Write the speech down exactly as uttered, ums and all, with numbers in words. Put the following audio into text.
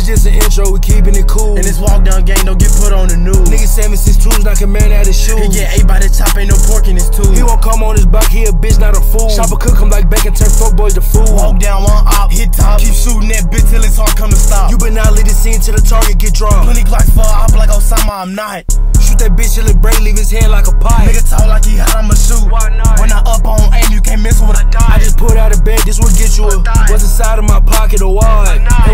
just an intro, we keeping it cool. And this walk down game don't get put on the news. Nigga seven six twos, knock a man out his shoes. He get ate by the chop, ain't no pork in his tooth. He won't come on his block, he a bitch, not a fool. Chopper cook him like bacon, turn fuck boys to food. Walk down one op, hit top, keep shooting that bitch till his heart come to stop. You better not let it scene till the target get dropped. Plenty glocks for a op like Osama, I'm not. Shoot that bitch till it break, leave his hand like a pipe. Nigga talk like he hot, I'ma shoot. Why not? When I up on aim, you can't miss with a dime. I just put out of bed, this will get you a. What's inside of my pocket, a wad.